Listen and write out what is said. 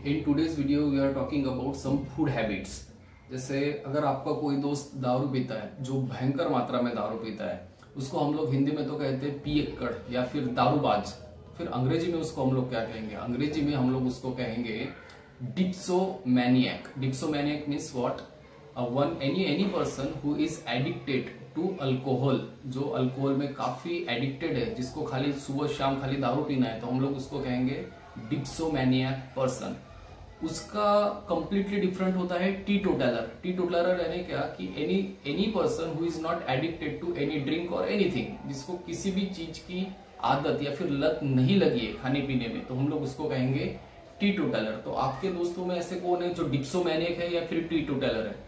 In today's video we are talking about some food habits. जैसे अगर आपका कोई दोस्त दारू पीता है, जो भयंकर मात्रा में दारू पीता है, उसको हम लोग हिंदी में तो कहते हैं पियक्कड़ या फिर दारूबाज। फिर अंग्रेजी में उसको हम लोग क्या कहेंगे? अंग्रेजी में हम लोग उसको कहेंगे dipsomaniac. Dipsomaniac means what? Any person who is addicted to alcohol, जो अल्कोहल में काफी एडिक्टेड है, जिसको खाली सुबह शाम खाली दारू पीना है, तो हम लोग उसको कहेंगे डिप्सोमैनियक पर्सन। उसका कंप्लीटली डिफरेंट होता है टीटोटलर। टीटोटलर यानी क्या कि any person who is not addicted to any drink और एनीथिंग, जिसको किसी भी चीज की आदत या फिर लत नहीं लगी है खाने पीने में, तो हम लोग उसको कहेंगे टीटोटलर। तो आपके दोस्तों में ऐसे कौन है जो डिप्सोमैनियक है या फिर टीटोटलर है?